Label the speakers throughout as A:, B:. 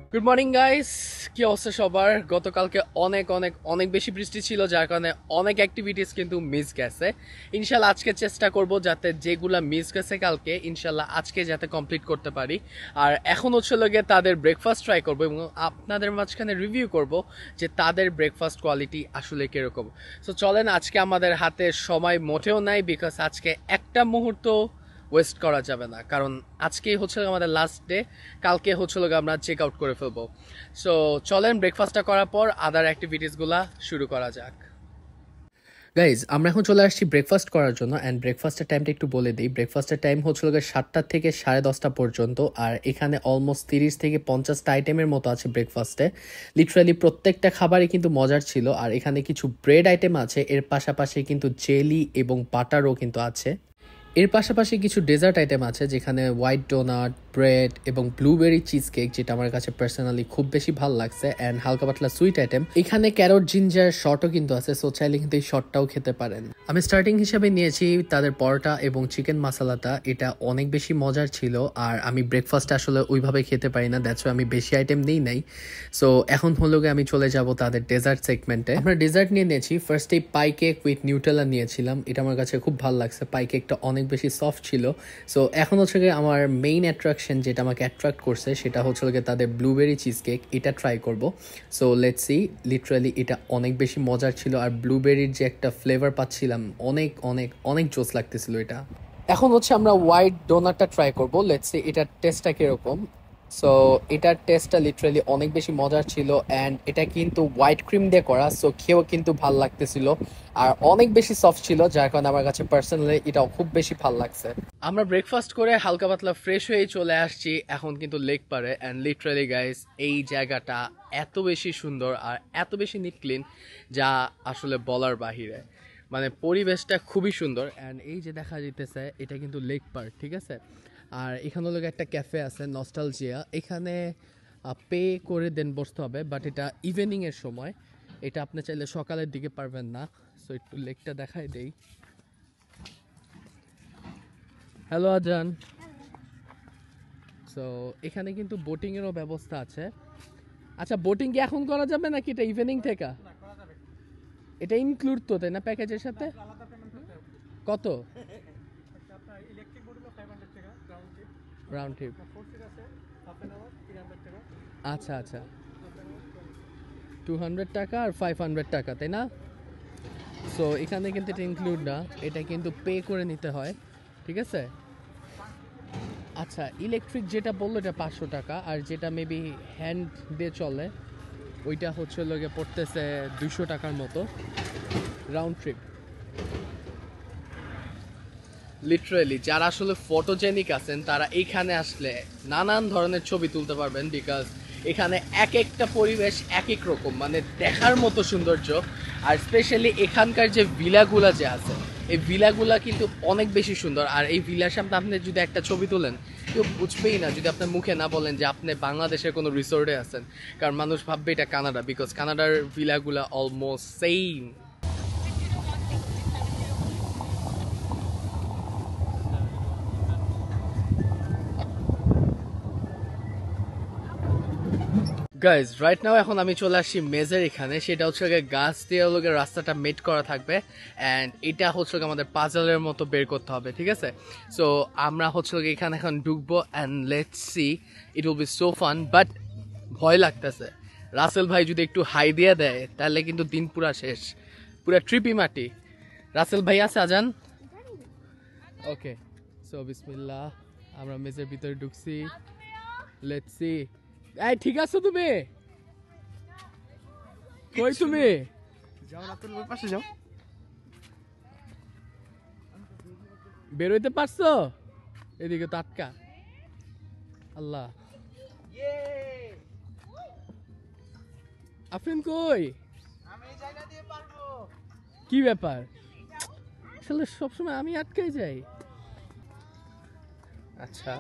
A: Good morning guys, কি অবস্থা সবার? গতকালকে অনেক অনেক অনেক বেশি বৃষ্টি ছিল, যার কারণে অনেক অ্যাক্টিভিটিস কিন্তু মিস গেছে। ইনশাল্লাহ আজকে চেষ্টা করব যাতে যেগুলা মিস গেছে কালকে ইনশাল্লাহ আজকে যাতে কমপ্লিট করতে পারি। আর এখন হচ্ছে লগে তাদের ব্রেকফাস্ট ট্রাই করব এবং আপনাদের মাঝখানে রিভিউ করব যে তাদের ব্রেকফাস্ট কোয়ালিটি আসলে কিরকম। সো চলেন, আজকে আমাদের হাতে সময় মোটেও নাই, বিকজ আজকে একটা মুহূর্ত ওয়েস্ট করা যাবে না, কারণ আজকেই হচ্ছে আমাদের লাস্ট ডে। কালকে হচ্ছে আমরা চেক আউট করে ফেলবো। সো চলেন ব্রেকফাস্টটা করার পর আদার অ্যাক্টিভিটিসগুলা শুরু করা যাক। গাইজ, আমরা এখন চলে আসছি ব্রেকফাস্ট করার জন্য। অ্যান্ড ব্রেকফাস্টের টাইমটা একটু বলে দিই। ব্রেকফাস্টের টাইম হচ্ছে 7টা থেকে 10:30 পর্যন্ত। আর এখানে অলমোস্ট 30 থেকে 50টা আইটেমের মতো আছে ব্রেকফাস্টে। লিটারালি প্রত্যেকটা খাবারই কিন্তু মজার ছিল। আর এখানে কিছু ব্রেড আইটেম আছে, এর পাশাপাশি কিন্তু জেলি এবং বাটারও কিন্তু আছে। এর পাশাপাশি কিছু ডেজার্ট আইটেম আছে, যেখানে হোয়াইট ডোনাট, ব্রেড এবং ব্লুবেরি চিজ কেক, যেটা আমার কাছে পার্সোনালি খুব বেশি ভালো লাগছে। অ্যান্ড হালকা পাতলা সুইট আইটেম। এখানে ক্যারট জিঞ্জার শর্টও কিন্তু আছে, সো চাইলে কিন্তু এই শর্টটাও খেতে পারেন। আমি স্টার্টিং হিসেবে নিয়েছি তাদের পরোটা এবং চিকেন মশলাটা। এটা অনেক বেশি মজার ছিল। আর আমি ব্রেকফাস্ট আসলে ওইভাবে খেতে পারি না, দ্যাটস আমি বেশি আইটেম নেই নাই। সো এখন হলো গিয়ে আমি চলে যাব তাদের ডেজার্ট সেগমেন্টে। আমরা ডেজার্ট নিয়ে নিয়েছি। ফার্স্টেই পাই কেক উইথ নিউটেলা নিয়েছিলাম। এটা আমার কাছে খুব ভালো লাগছে, পাই কেকটা অনেক বেশি সফট ছিল। সো এখন হচ্ছে গিয়ে আমার মেইন অ্যাট্রাকশন, যেটা আমাকে অ্যাট্রাক্ট করছে, সেটা হচ্ছে গিয়ে তাদের ব্লুবেরি চিজ কেক। এটা ট্রাই করব। So let's see. লিটারালি এটা অনেক বেশি মজার ছিল। আর ব্লুবেরির যে একটা ফ্লেভার পাচ্ছিলাম, অনেক অনেক অনেক জোস লাগতেছিল এটা। এখন হচ্ছে আমরা হোয়াইট ডোনাটটা ট্রাই করব। লেটস সি এটার টেস্টটা কিরকম। সো এটার টেস্টটা লিটারালি অনেক বেশি মজার ছিল। অ্যান্ড এটা কিন্তু হোয়াইট ক্রিম দিয়ে করা, সো খেয়েও কিন্তু ভাল লাগতেছিল। আর অনেক বেশি সফট ছিল, যার কারণে আমার কাছে পার্সোনালি এটাও খুব বেশি ভাল লাগছে। আমরা ব্রেকফাস্ট করে হালকা পাতলা ফ্রেশ হয়ে চলে আসছি এখন কিন্তু লেক পারে। অ্যান্ড লিটারালি গাইস, এই জায়গাটা এত বেশি সুন্দর আর এত বেশি নিট ক্লিন, যা আসলে বলার বাহিরে। মানে পরিবেশটা খুবই সুন্দর। অ্যান্ড এই যে দেখা যেতেছে, এটা কিন্তু লেক পার্ক, ঠিক আছে। আর এখানে হলো একটা ক্যাফে আছে, নস্টালজিয়া। এখানে পে করে দেন বসতে হবে, বাট এটা ইভিনিংয়ের সময়। এটা আপনি চাইলে সকালের দিকে পারবেন না। সো একটু লেকটা দেখাই দেই। হ্যালো আজান। সো এখানে কিন্তু বোটিংয়েরও ব্যবস্থা আছে। আচ্ছা, বোটিং কি এখন করা যাবে নাকি এটা ইভিনিং থেকে? এটা ইনক্লুড তো, তাই না, প্যাকেজের সাথে? কত রাউন্ড ট্রিপ? আচ্ছা আচ্ছা, 200 টাকা আর 500 টাকা, তাই না? সো এখানে কিন্তু এটা ইনক্লুড না, এটা কিন্তু পে করে নিতে হয়, ঠিক আছে। আচ্ছা, ইলেকট্রিক যেটা বললো এটা 500 টাকা, আর যেটা মেবি হ্যান্ড দিয়ে চলে ওইটা হচ্ছে লোকে পড়তেছে 200 টাকার মতো রাউন্ড ট্রিপ। লিটারেলি যারা আসলে ফটোজেনিক আছেন, তারা এইখানে আসলে নানান ধরনের ছবি তুলতে পারবেন, বিকজ এখানে এক একটা পরিবেশ এক এক রকম, মানে দেখার মতো সৌন্দর্য। আর স্পেশালি এখানকার যে ভিলাগুলা যে আছে, এই ভিলাগুলা কিন্তু অনেক বেশি সুন্দর। আর এই ভিলার সামনে আপনি যদি একটা ছবি তোলেন, কেউ বুঝবেই না যদি আপনার মুখে না বলেন যে আপনি বাংলাদেশের কোনো রিসোর্টে আছেন, কারণ মানুষ ভাববে এটা কানাডা, বিকজ কানাডার ভিলাগুলা almost same. Guys, right now এখন আমি চলে আসছি মেজের এখানে। সেটা হচ্ছে গাছ দিয়ে রাস্তাটা মেড করা থাকবে। অ্যান্ড এটা হচ্ছে আমাদের পাজলের মতো বের করতে হবে, ঠিক আছে। সো আমরা হচ্ছে এখানে এখন ঢুকবো। And let's see, it will be so fun, but ভয় লাগতেছে। রাসেল ভাই যদি একটু হাই দিয়ে দেয় তাহলে কিন্তু দিন পুরা শেষ, পুরা ট্রিপি মাটি। রাসেল ভাই আছে আজান? ওকে, সো বিসমিল্লাহ, আমরা মেজের ভিতরে ঢুকছি। Let's see. এই ঠিক আছো তুমি? কই তুমি?
B: যাও না, তোর ওই পাশে যাও।
A: বেরোইতে পারছো? এদিকে তো আটকা। আল্লাহ, আফরিন কই?
B: আমি এই জায়গা দিয়ে পারবো।
A: কি ব্যাপার? আসলে সবসময় আমি আটকাই যাই। আচ্ছা,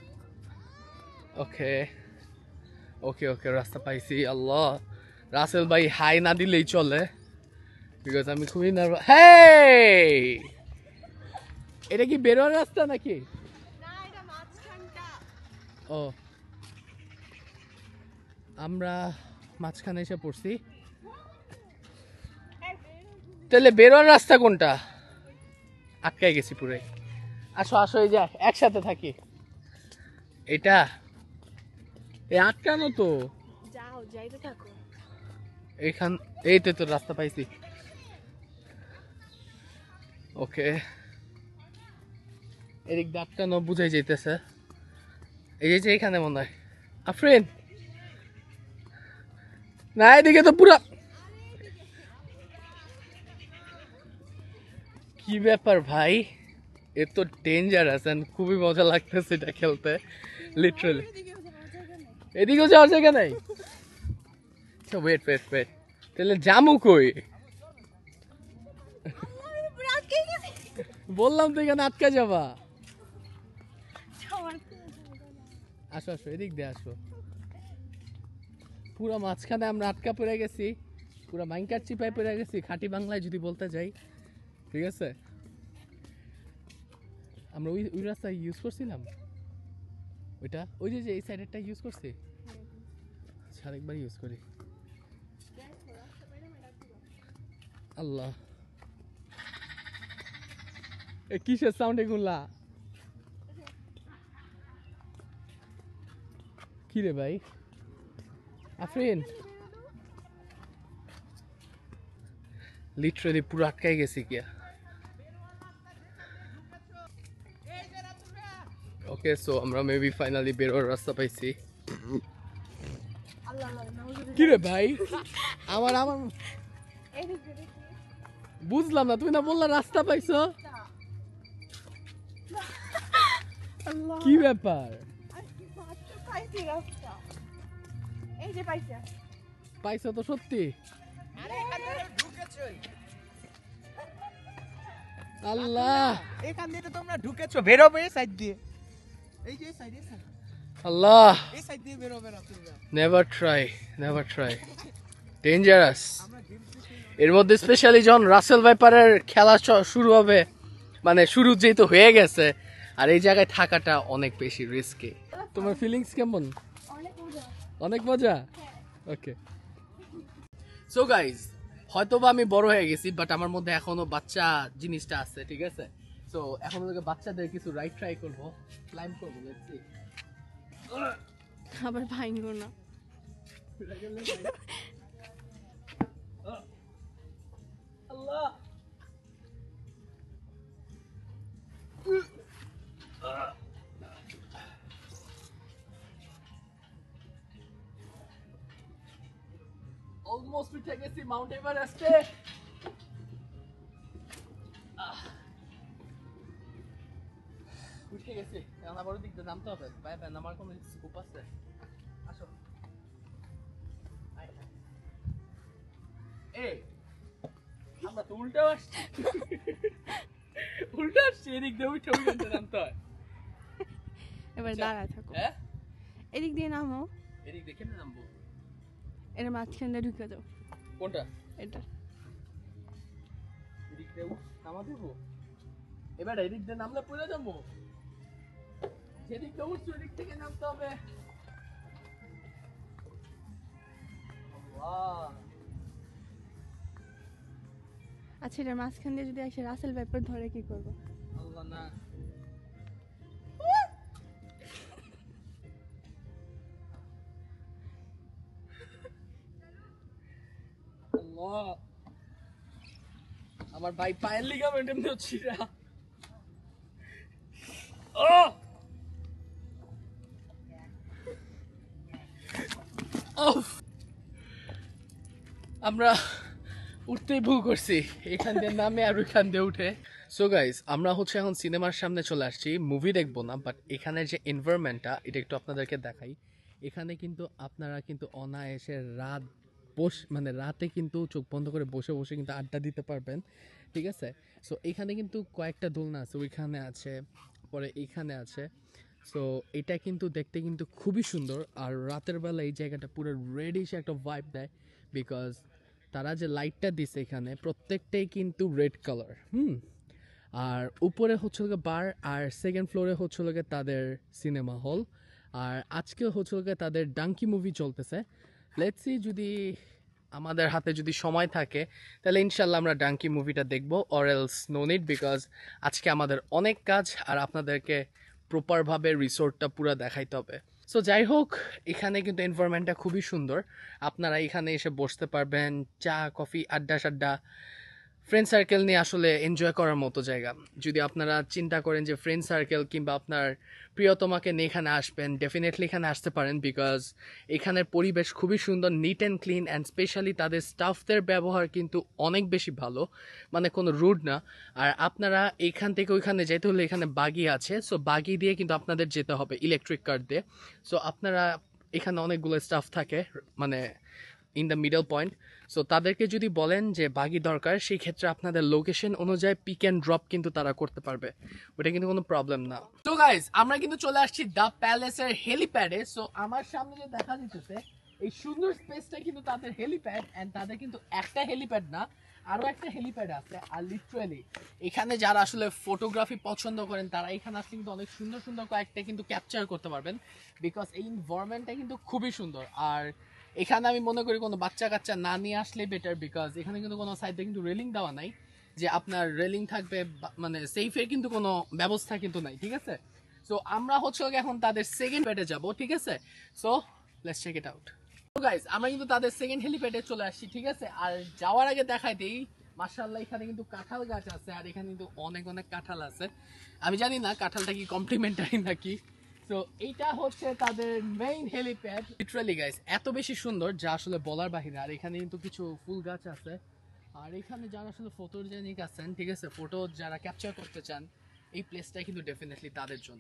A: ওকে ওকে ওকে, রাস্তা পাইছি। আল্লাহ, রাসেল ভাই হাই না দিলেই চলে, বিকজ আমি খুবই নার্ভাস। হেই, এটা কি বেরোয়ার রাস্তা নাকি? ও আমরা মাঝখানে এসে পড়ছি। তাহলে বেরোর রাস্তা কোনটা? আটকায় গেছি পুরাই। আসো আসো, এই যা একসাথে থাকি। এটা এই আটকানো তো।
C: যাও যাইতে থাকো।
A: এইখান এই তো রাস্তা পাইছি। ওকে, এদিক দিয়ে আটকানো বুঝাই যাইতেছে। এই যে এখানে মনে হয় আফরিন। না, এদিকে তো পুরা। কি ব্যাপার ভাই, এ তো ডেঞ্জারাস এন্ড খুবই মজা লাগতেছে এটা খেলতে, লিটারালি। এদিকেও যাওয়ার জায়গা নাই। আচ্ছা ওয়েট ওয়েট ওয়েট, তাহলে জামু কই? বললাম তো এখানে আটকা যাবা। আসো আসো, এদিক দিয়ে আসো। পুরা মাঝখানে আমরা আটকা পড়ে গেছি, পুরা মাইনকার চিপায় পড়ে গেছি, খাঁটি বাংলায় যদি বলতে যাই। ঠিক আছে, আমরা ওই ওই রাস্তা ইউজ করছিলাম, ওইটা ওই যে এই সাইডেরটা ইউজ করছি। আচ্ছা আরেকবার ইউজ করি। আল্লাহ, এ কিসের সাউন্ড এগুলা? কি রে ভাই আফরিন, লিটারালি পুরো আটকাই গেছি কিয়া। ওকে, সো আমরা মেবি ফাইনালি বেরোর রাস্তা পাইছি। কি রে ভাই, আমার আমার বুঝলাম না, তুমি না বললা রাস্তা পাইছো? কি ব্যাপার? পাইছো তো সত্যি? আল্লাহ,
B: এখান দিয়ে তো তোমরা ঢুকেছো, বেরোবে এই সাইড দিয়ে। এই যে সাইড, এই সাইড,
A: আল্লাহ,
B: এই সাইড দিয়ে বেরোবে না তোমরা।
A: Never try, never try, dangerous. এর মধ্যে স্পেশালি যখন রাসেল ভাইপারের খেলা শুরু হবে, মানে শুরু যেহেতু হয়ে গেছে, আর এই জায়গায় থাকাটা অনেক বেশি রিস্কি। তোমার ফিলিংস কেমন? অনেক মজা। ওকে, সো গাইজ, হয়তোবা আমি বড় হয়ে গেছি, বাট আমার মধ্যে এখনো বাচ্চা জিনিসটা আছে। ঠিক আছে, সো এখন বাচ্চাদের কিছু রাইড ট্রাই করবো, ক্লাইম্ব করবো। Let's see.
C: আবার ভাঙবো না।
A: আল্লাহ, অলমোস্ট উঠে গেছি মাউন্ট এভারেস্টে। উঠে গেছি, এখন আবার দিক দিয়ে নামতে হবে। ভাই ভাই, নামার কোনো স্কোপ আছে? আসো। এই আমরা তো উল্টো আসছি, উল্টো আসছি, এদিক দিয়ে উঠে ওই গানটা নামতে হয়।
C: এবার দাঁড়ায় থাকো।
A: হ্যাঁ,
C: এদিক দিয়ে নামো,
A: এদিক দিয়ে কেমনে নামবো?
C: এর মাঝখান দিয়ে ঢুকে যাও।
A: কোনটা?
C: এটা
A: এদিক দিয়ে নামা দেবো? এবার এদিক দিয়ে নামলে পড়ে যাবো। যেদিক দিয়ে উঠছি ওদিক থেকে নামতে হবে। আল্লাহ,
C: আচ্ছা, এটার মাঝখান দিয়ে যদি এসে রাসেল ভাইপার ধরে কি করবো?
A: আল্লাহ না। আল্লাহ, আমার ভাই পায়ের লিগামেন্ট এমনি ছিড়া। আমরা উঠতেই ভুল করছি, এখান দিয়ে নামে আর ওইখান দিয়ে উঠে। সো গাইস, আমরা হচ্ছে এখন সিনেমার সামনে চলে আসছি, মুভি দেখবো না, বাট এখানে যে এনভায়রনমেন্টটা এটা একটু আপনাদেরকে দেখাই। এখানে কিন্তু আপনারা কিন্তু অনায়াসে রাত মানে রাতে কিন্তু চোখ বন্ধ করে বসে বসে কিন্তু আড্ডা দিতে পারবেন। ঠিক আছে, সো এখানে কিন্তু কয়েকটা দোলনা আছে, ওইখানে আছে, পরে এইখানে আছে। সো এটা কিন্তু দেখতে কিন্তু খুবই সুন্দর, আর রাতের বেলা এই জায়গাটা পুরো রেডিশ একটা ভাইব দেয়, বিকজ তারা যে লাইটটা দিছে এখানে প্রত্যেকটাই কিন্তু রেড কালার। আর উপরে হচ্ছে বার, আর সেকেন্ড ফ্লোরে হচ্ছে তাদের সিনেমা হল, আর আজকে হচ্ছে গিয়ে তাদের ডাঙ্কি মুভি চলতেছে। লেটস সি, যদি আমাদের হাতে যদি সময় থাকে তাহলে ইনশাল্লাহ আমরা ডাঙ্কি মুভিটা দেখবো, or else no need, because আজকে আমাদের অনেক কাজ আর আপনাদেরকে প্রপারভাবে রিসোর্টটা পুরো দেখাইতে হবে। সো যাই হোক, এখানে কিন্তু এনভায়রনমেন্টটা খুবই সুন্দর। আপনারা এখানে এসে বসতে পারবেন, চা কফি আড্ডা সাড্ডা, ফ্রেন্ড সার্কেল নিয়ে আসলে এনজয় করার মতো জায়গা। যদি আপনারা চিন্তা করেন যে ফ্রেন্ড সার্কেল কিংবা আপনার প্রিয়তমাকে নিয়ে এখানে আসবেন, ডেফিনেটলি এখানে আসতে পারেন, বিকজ এখানের পরিবেশ খুবই সুন্দর, neat and clean, and specially তাদের স্টাফদের ব্যবহার কিন্তু অনেক বেশি ভালো, মানে কোনো রুড না। আর আপনারা এইখান থেকে ওইখানে যেতে হলে এখানে বাগি আছে, সো বাগি দিয়ে কিন্তু আপনাদের যেতে হবে, ইলেকট্রিক কার দিয়ে। সো আপনারা এখানে অনেকগুলো স্টাফ থাকে, মানে in the middle point. So তাদেরকে যদি বলেন যে বাগি দরকার, সেই ক্ষেত্রে আপনাদের লোকেশন অনুযায়ী পিক অ্যান্ড ড্রপ কিন্তু তারা করতে পারবে, ওটা কিন্তু কোনো প্রবলেম না। তো গাইজ, আমরা কিন্তু চলে আসছি দ্য প্যালেসের হেলিপ্যাডে। সো আমার সামনে যে দেখা যাচ্ছে এই সুন্দর স্পেসটা কিন্তু তাদের হেলিপ্যাড, অ্যান্ড তাদের কিন্তু একটা হেলিপ্যাড না, আরও একটা হেলিপ্যাড আছে। আর লিটারালি এখানে যারা আসলে ফটোগ্রাফি পছন্দ করেন তারা এখানে আসলে কিন্তু অনেক সুন্দর সুন্দর কয়েকটা কিন্তু ক্যাপচার করতে পারবেন, বিকজ এই এনভায়রনমেন্টটা কিন্তু খুবই সুন্দর। আর এখানে আমি মনে করি কোনো বাচ্চা কাচ্চা না নিয়ে আসলে বেটার, বিকজ এখানে কিন্তু কোনো সাইডে কিন্তু রেলিং দেওয়া নাই যে আপনার রেলিং থাকবে, মানে সেফের কিন্তু কোনো ব্যবস্থা কিন্তু নাই, ঠিক আছে। সো আমরা হচ্ছে এখন তাদের সেকেন্ড প্যাডে যাব, ঠিক আছে। So let's check it out. তো গাইস, আমরা কিন্তু তাদের সেকেন্ড হেলিপ্যাডে চলে আসছি, ঠিক আছে। আর যাওয়ার আগে দেখাই দেই, মাশাআল্লাহ এখানে কিন্তু কাঁঠাল গাছ আছে, আর এখানে কিন্তু অনেক অনেক কাঁঠাল আছে। আমি জানি না কাঁঠালটা কি কমপ্লিমেন্টারি নাকি। তো এইটা হচ্ছে তাদের মেইন হেলিপ্যাড। লিটারালি গাইস এত বেশি সুন্দর যা আসলে বলার বাহিরে। আর এখানে কিন্তু কিছু ফুল গাছ আছে, আর এখানে যারা আসলে ফটোজেনিক আছেন, ঠিক আছে, ফটো যারা ক্যাপচার করতে চান, এই প্লেসটা কিন্তু ডেফিনেটলি তাদের জন্য।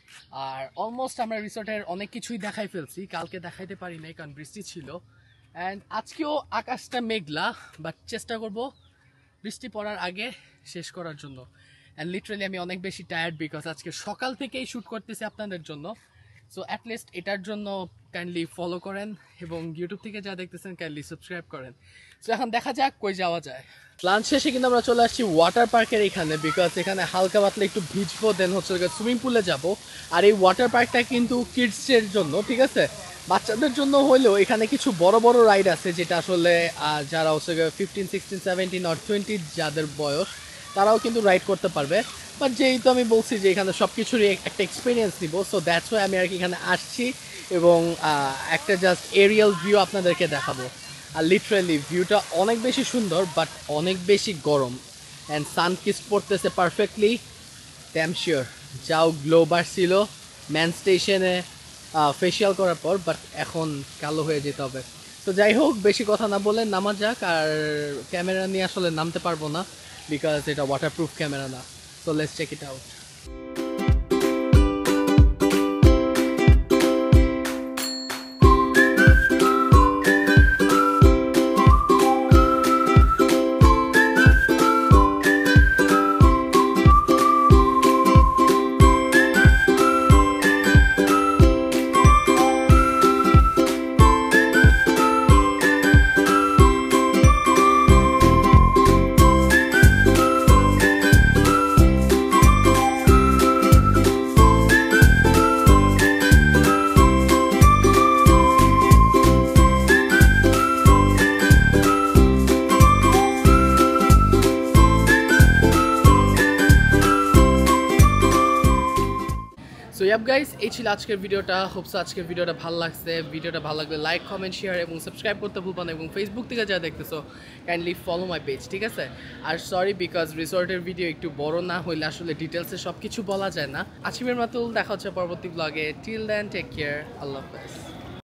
A: আর অলমোস্ট আমরা রিসোর্টের অনেক কিছুই দেখাই ফেলছি, কালকে দেখাইতে পারি নাই কারণ বৃষ্টি ছিল, অ্যান্ড আজকেও আকাশটা মেঘলা, বাট চেষ্টা করব বৃষ্টি পড়ার আগে শেষ করার জন্য। অ্যান্ড লিটারালি আমি অনেক বেশি টায়ার্ড, বিকজ আজকে সকাল থেকেই শ্যুট করতেছি আপনাদের জন্য। সো অ্যাটলিস্ট এটার জন্য কাইন্ডলি ফলো করেন, এবং ইউটিউব থেকে যা দেখতেছেন কাইন্ডলি সাবস্ক্রাইব করেন। সো এখন দেখা যাক কই যাওয়া যায়। লাঞ্চ শেষে কিন্তু আমরা চলে আসছি ওয়াটার পার্কের এখানে, বিকজ এখানে হালকা পাতলা একটু ভিজবো, দেন হচ্ছে সুইমিং পুলে যাব। আর এই ওয়াটার পার্কটা কিন্তু কিডসের জন্য, ঠিক আছে, বাচ্চাদের জন্য হলেও এখানে কিছু বড় বড় রাইড আছে, যেটা আসলে যারা হচ্ছে 15, 16, 17 or 20 যাদের বয়স, তারাও কিন্তু রাইড করতে পারবে। বাট যেহেতু আমি বলছি যে এখানে সব কিছুরই একটা এক্সপিরিয়েন্স নিব, সো দ্যাটস ওয়াই আমি আর কি এখানে আসছি, এবং একটা জাস্ট এরিয়াল ভিউ আপনাদেরকে দেখাবো। আর লিটারালি ভিউটা অনেক বেশি সুন্দর, বাট অনেক বেশি গরম, অ্যান্ড সান কিস পড়তেছে পারফেক্টলি, ড্যাম শিওর। যাও গ্লোবার ছিল ম্যান স্টেশনে ফেসিয়াল করার পর, বাট এখন কালো হয়ে যেতে হবে। তো যাই হোক, বেশি কথা না বলে নামা যাক। আর ক্যামেরা নিয়ে আসলে নামতে পারবো না, বিকজ এটা ওয়াটারপ্রুফ ক্যামেরা না। So let's check it out. So yup guys, এই ছিল আজকের ভিডিওটা। হোপস আজকের ভিডিওটা ভালো লাগছে। ভিডিওটা ভালো লাগলে লাইক, কমেন্ট, শেয়ার এবং সাবস্ক্রাইব করতে ভুলবেন না, এবং ফেসবুক থেকে যা দেখতেছো কাইন্ডলি ফলো মাই পেজ, ঠিক আছে। আর সরি, বিকজ রিসোর্টের ভিডিও একটু বড় না হইলে আসলে ডিটেলসে সব কিছু বলা যায় না। আজকের মতো দেখা হচ্ছে পরবর্তী ব্লগে। টিল দেন টেক কেয়ার, আল্লাহ হাফেজ।